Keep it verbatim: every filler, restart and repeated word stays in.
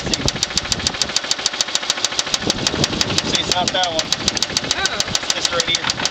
See, see, it's not that one. Oh. It's this right here.